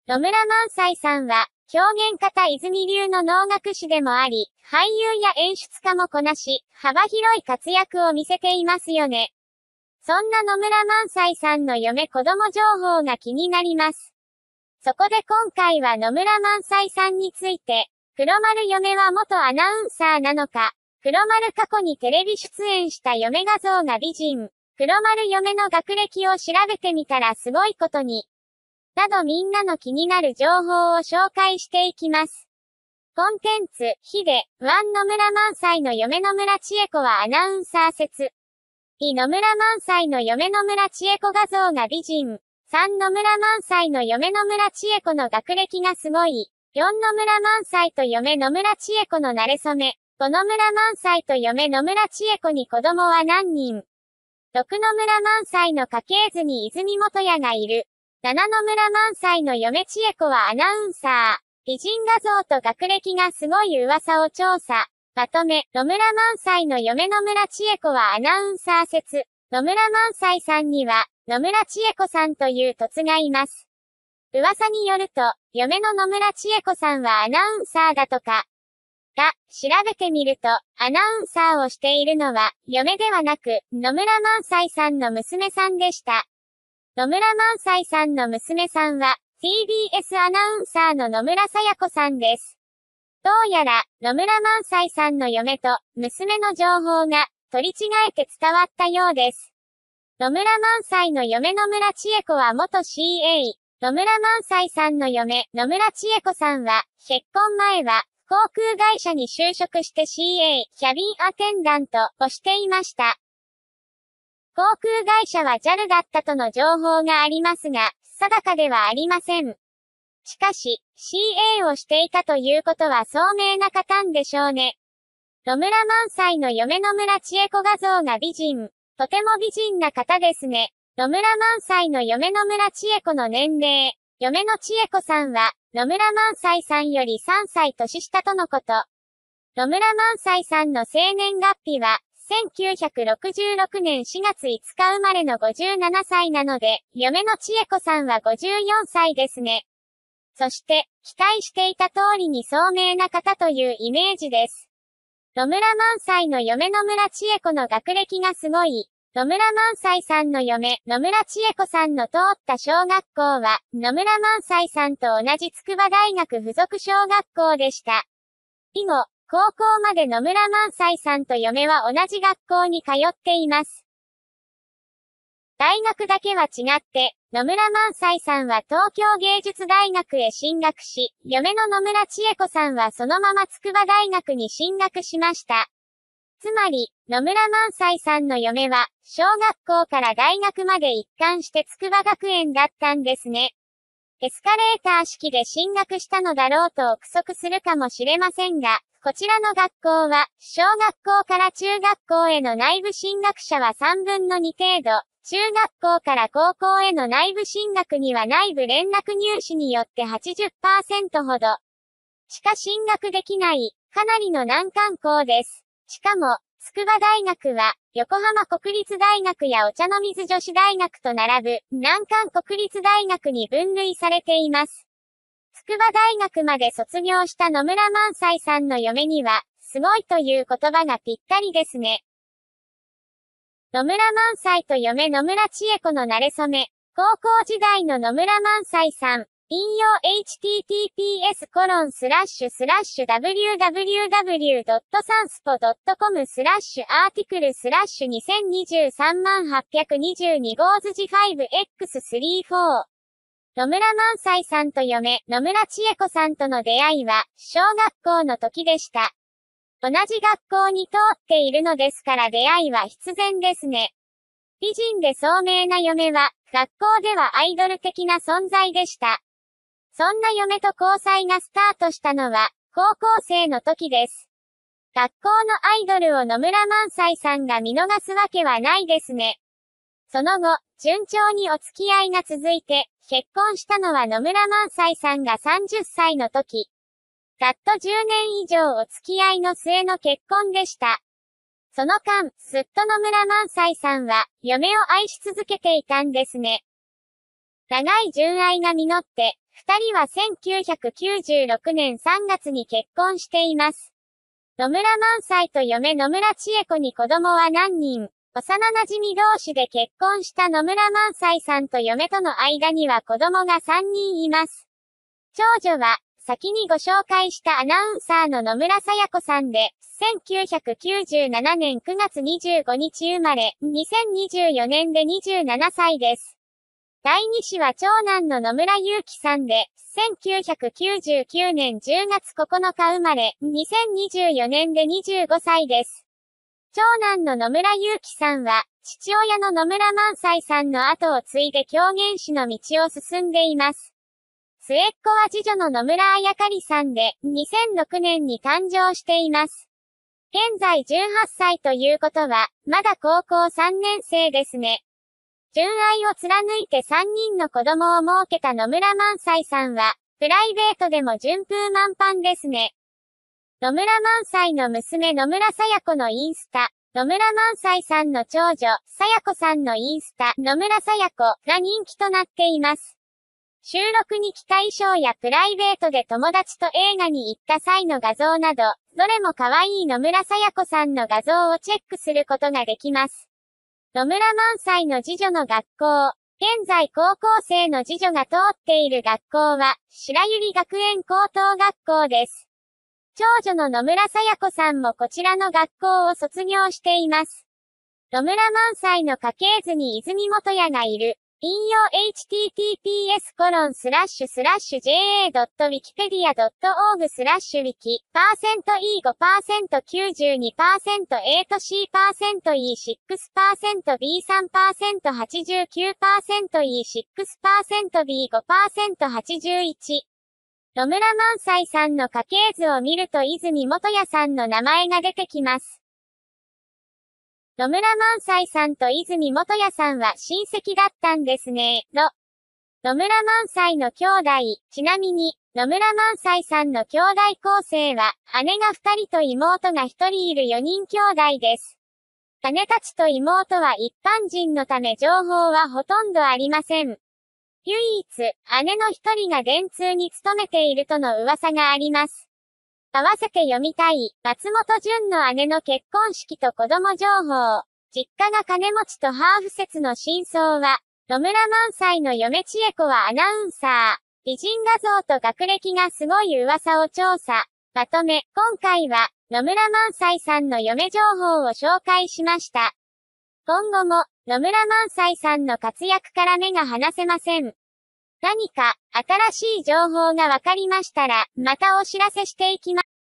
野村萬斎さんは、表現家泉流の能楽師でもあり、俳優や演出家もこなし、幅広い活躍を見せていますよね。そんな野村萬斎さんの嫁子供情報が気になります。そこで今回は野村萬斎さんについて、黒丸嫁は元アナウンサーなのか、黒丸過去にテレビ出演した嫁画像が美人、黒丸嫁の学歴を調べてみたらすごいことに、などみんなの気になる情報を紹介していきます。コンテンツ、ヒデ、1野村萬斎の嫁野村千恵子はアナウンサー説。2野村萬斎の嫁野村千恵子画像が美人。3野村萬斎の嫁野村千恵子の学歴がすごい。4野村萬斎と嫁野村千恵子の馴れ初め。5野村萬斎と嫁野村千恵子に子供は何人？ 6 野村萬斎の家系図に泉元也がいる。7野村萬斎の嫁千恵子はアナウンサー。美人画像と学歴がすごい噂を調査。まとめ、野村萬斎の嫁野村千恵子はアナウンサー説。野村萬斎さんには、野村千恵子さんという凸がいます。噂によると、嫁の野村千恵子さんはアナウンサーだとか。が、調べてみると、アナウンサーをしているのは、嫁ではなく、野村萬斎さんの娘さんでした。野村萬斎さんの娘さんは、TBS アナウンサーの野村さや子さんです。どうやら、野村萬斎さんの嫁と、娘の情報が、取り違えて伝わったようです。野村萬斎の嫁野村千恵子は元 CA。野村萬斎さんの嫁、野村千恵子さんは、結婚前は、航空会社に就職して CA、キャビンアテンダントをしていました。航空会社は JAL だったとの情報がありますが、定かではありません。しかし、CA をしていたということは聡明な方んでしょうね。野村萬斎の嫁野村千恵子画像が美人。とても美人な方ですね。野村萬斎の嫁野村千恵子の年齢。嫁の千恵子さんは、野村萬斎さんより3歳年下とのこと。野村萬斎さんの生年月日は、1966年4月5日生まれの57歳なので、嫁の千恵子さんは54歳ですね。そして、期待していた通りに聡明な方というイメージです。野村萬斎の嫁野村千恵子の学歴がすごい。野村萬斎さんの嫁、野村千恵子さんの通った小学校は、野村萬斎さんと同じ筑波大学附属小学校でした。以後、高校まで野村萬斎さんと嫁は同じ学校に通っています。大学だけは違って、野村萬斎さんは東京芸術大学へ進学し、嫁の野村千恵子さんはそのまま筑波大学に進学しました。つまり、野村萬斎さんの嫁は、小学校から大学まで一貫して筑波学園だったんですね。エスカレーター式で進学したのだろうと憶測するかもしれませんが、こちらの学校は、小学校から中学校への内部進学者は3分の2程度、中学校から高校への内部進学には内部連絡入試によって 80% ほどしか進学できない、かなりの難関校です。しかも、筑波大学は、横浜国立大学やお茶の水女子大学と並ぶ、難関国立大学に分類されています。筑波大学まで卒業した野村萬斎さんの嫁には、すごいという言葉がぴったりですね。野村萬斎と嫁野村千恵子の馴れ初め。高校時代の野村萬斎さん。引用 https://www.sanspo.com/article/2023-822 5-5X34 野村萬斎さんと嫁、野村千恵子さんとの出会いは、小学校の時でした。同じ学校に通っているのですから出会いは必然ですね。美人で聡明な嫁は、学校ではアイドル的な存在でした。そんな嫁と交際がスタートしたのは、高校生の時です。学校のアイドルを野村萬斎さんが見逃すわけはないですね。その後、順調にお付き合いが続いて、結婚したのは野村萬斎さんが30歳の時。ざっと10年以上お付き合いの末の結婚でした。その間、すっと野村萬斎さんは、嫁を愛し続けていたんですね。長い純愛が実って、 二人は1996年3月に結婚しています。野村萬斎と嫁野村千恵子に子供は何人？幼馴染同士で結婚した野村萬斎さんと嫁との間には子供が3人います。長女は、先にご紹介したアナウンサーの野村さや子さんで、1997年9月25日生まれ、2024年で27歳です。第2子は長男の野村祐希さんで、1999年10月9日生まれ、2024年で25歳です。長男の野村祐希さんは、父親の野村萬斎さんの後を継いで狂言師の道を進んでいます。末っ子は次女の野村彩香里さんで、2006年に誕生しています。現在18歳ということは、まだ高校3年生ですね。純愛を貫いて3人の子供を設けた野村萬斎さんは、プライベートでも順風満帆ですね。野村萬斎の娘野村さや子のインスタ、野村萬斎さんの長女、さや子さんのインスタ、野村さや子が人気となっています。収録に着た衣装やプライベートで友達と映画に行った際の画像など、どれも可愛い野村さや子さんの画像をチェックすることができます。野村萬斎の次女の学校。現在高校生の次女が通っている学校は、白百合学園高等学校です。長女の野村さや子さんもこちらの学校を卒業しています。野村萬斎の家系図に泉元也がいる。引用 https://ja.wikipedia.org/wiki %E5%92%E6%B3%89%E6%B5%81野村萬斎さんの家系図を見ると泉元也さんの名前が出てきます。野村萬斎さんと泉元也さんは親戚だったんですね。野村萬斎の兄弟。ちなみに、野村萬斎さんの兄弟構成は、姉が2人と妹が1人いる4人兄弟です。姉たちと妹は一般人のため情報はほとんどありません。唯一、姉の1人が電通に勤めているとの噂があります。合わせて読みたい、松本潤の姉の結婚式と子供情報。実家が金持ちとハーフ説の真相は、野村萬斎の嫁千恵子はアナウンサー。美人画像と学歴がすごい噂を調査。まとめ、今回は、野村萬斎さんの嫁情報を紹介しました。今後も、野村萬斎さんの活躍から目が離せません。何か、新しい情報がわかりましたら、またお知らせしていきます。